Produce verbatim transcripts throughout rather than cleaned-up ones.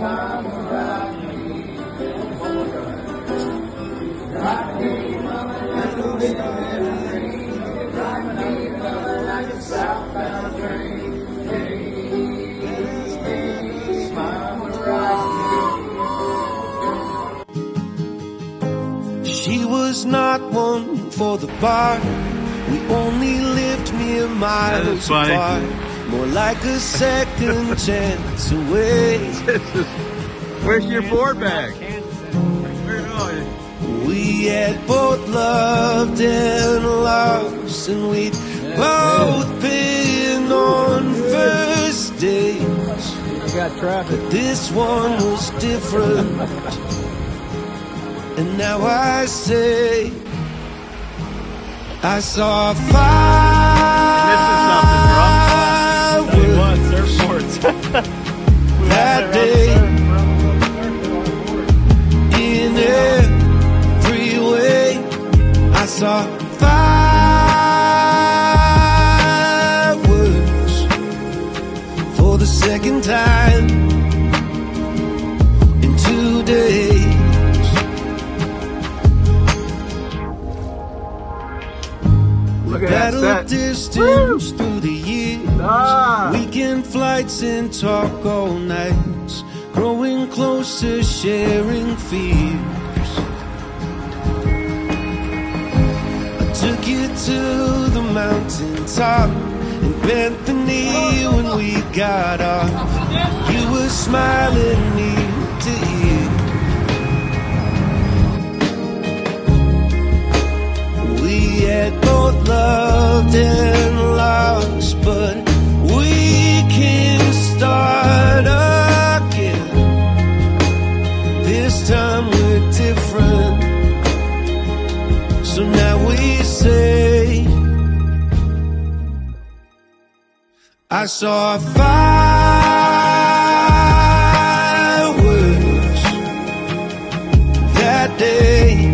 She was not one for the bar. We only lived mere miles apart. More like a second chance away. Where's your board bag? We had both loved and lost, and we'd both been on first dates. But this one was different. And now I say, I saw fireworks that day in every way. I saw fireworks for the second time in two days. Battle distance through the years, ah. Weekend flights and talk all nights, growing closer, sharing fears. I took you to the mountaintop and bent the knee when we got off. You were smiling ear to ear. We had both loved and lost, but we can start again. This time we're different, so now we say, I saw fireworks that day.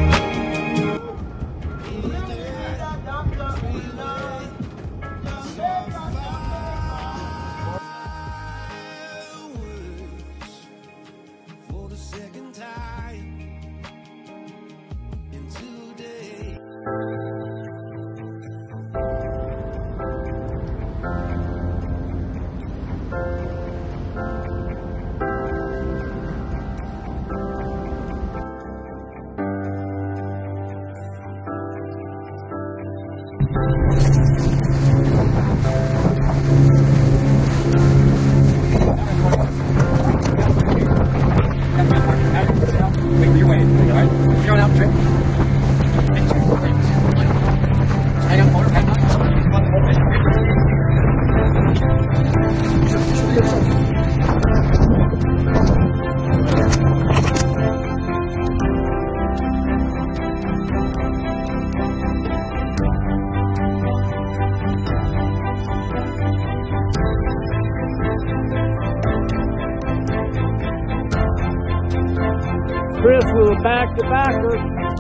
Chris with a back-to-backer.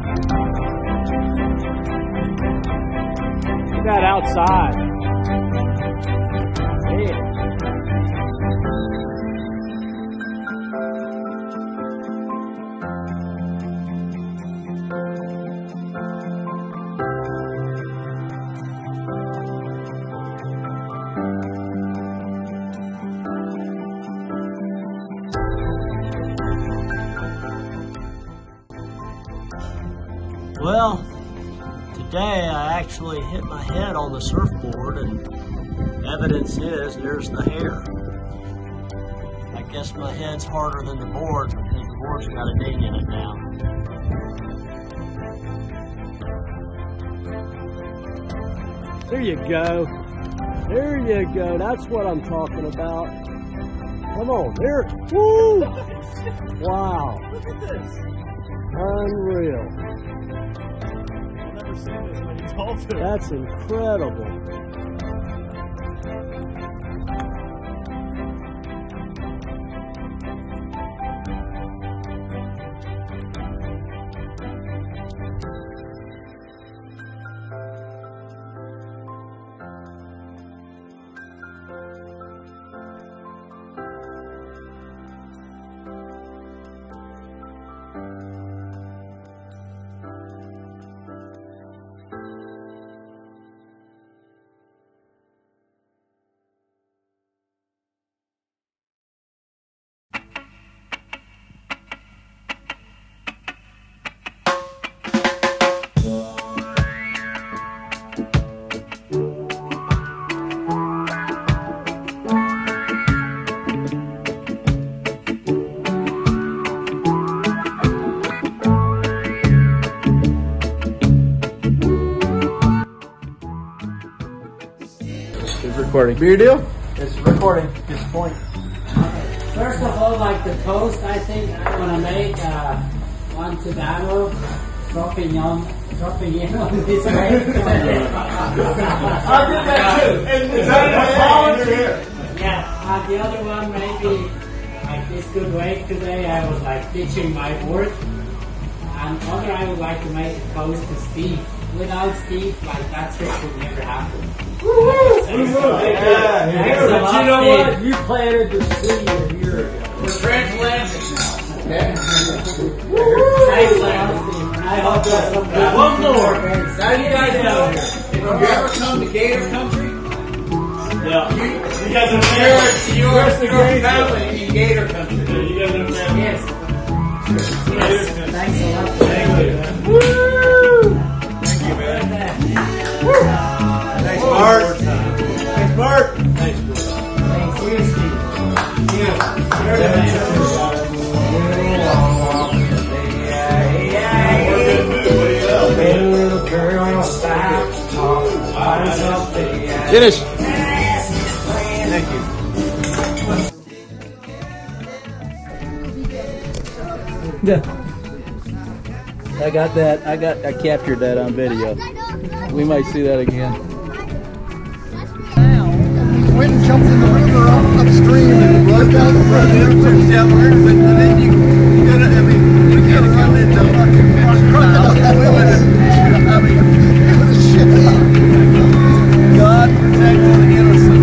You got outside. Yeah. Well, today I actually hit my head on the surfboard, and evidence is there's the hair. I guess my head's harder than the board because the board's got a ding in it now. There you go. There you go. That's what I'm talking about. Come on, there. Woo! Wow. Look at this. Unreal. I've never seen this many dolphins. That's incredible. recording. Beer deal? It's recording. It's point. First of all, like the toast, I think I'm gonna make uh, one Tobano, dropping on, dropping in on this way. I'll do that too. And is that a volunteer? Yeah, and the other one maybe like this good wave today. I was like ditching my board, and other I would like to make a toast to Steve. Without Steve, like that trip would never happen. Woo-hoo! Thanks, Yeah, yeah. Thanks a But lot, you know Steve. what? You planted the seed a year ago. We're transatlantic now. Thanks a lot, Steve. I hope that's some good One more. Now you guys know, if you ever come to Gator Country, Yeah. you, you guys are there. You're your family in Gator Country. You guys are family. yes. Yes. Thanks a lot. Thank you. Woo! Thank you, man. Thanks, Thanks, Mark. Thanks, Mark. Thanks, bro. you, Steve. Yeah. Little girl, stop talking. Finish. Thank you. Yeah. I got that. I got. I captured that on video. We might see that again. Went and jumped in the river up, upstream and rode down the river. Down the river, but then you, you gotta, I mean, you gotta come in the fucking crocodile. I mean, it was a shit. God protect the innocent.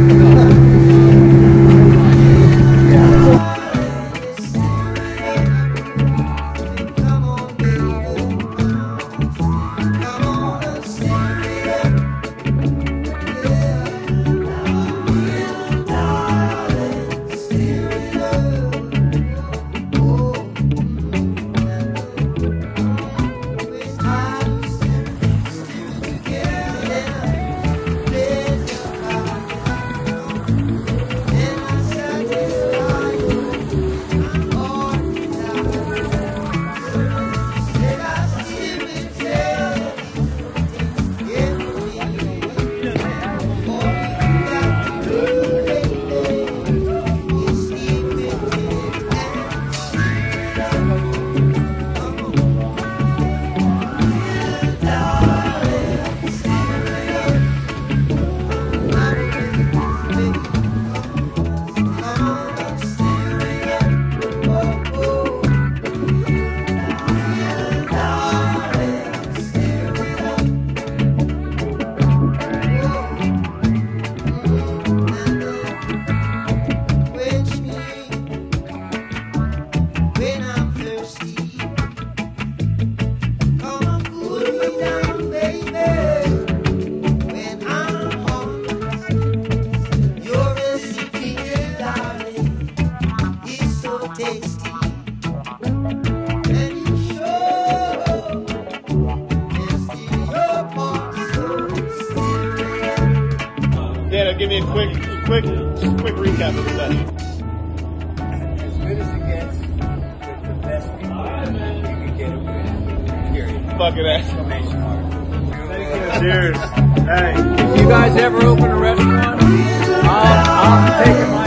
Give me a quick, quick, quick recap of the session. As good as it gets, with the best people, you can get a win. Period. Fucking ass. Exclamation mark. Cheers. Hey. If you guys ever open a restaurant, I'll, I'll be taking my